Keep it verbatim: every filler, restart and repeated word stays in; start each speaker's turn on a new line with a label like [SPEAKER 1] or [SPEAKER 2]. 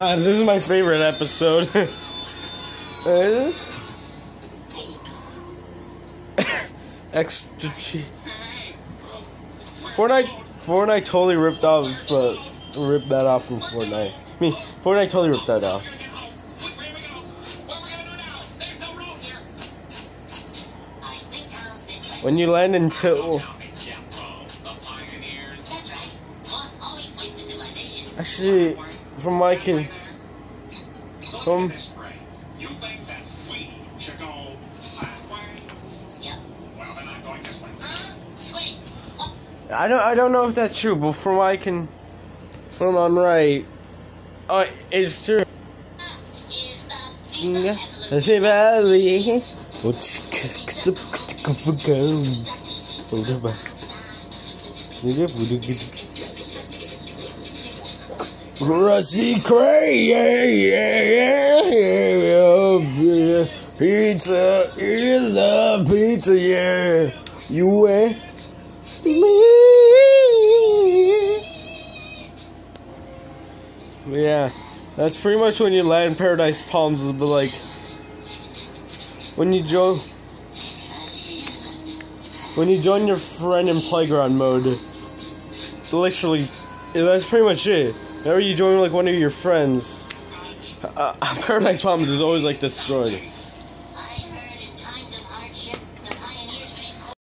[SPEAKER 1] Uh, this is my favorite episode. uh, extra cheap. Fortnite, Fortnite totally ripped off, uh, ripped that off from Fortnite. I mean, Fortnite totally ripped that off. When you land into, actually, from my kid, from. I don't. I don't know if that's true, but from what I can, from on right, oh, it's true. Yeah. Krusty Cray, yeah, yeah, yeah, pizza is a pizza, yeah. You and me. Yeah, that's pretty much when you land Paradise Palms, but like when you join when you join your friend in playground mode. Literally, that's pretty much it. Whenever you join like one of your friends, uh, Paradise Palms is always like destroyed.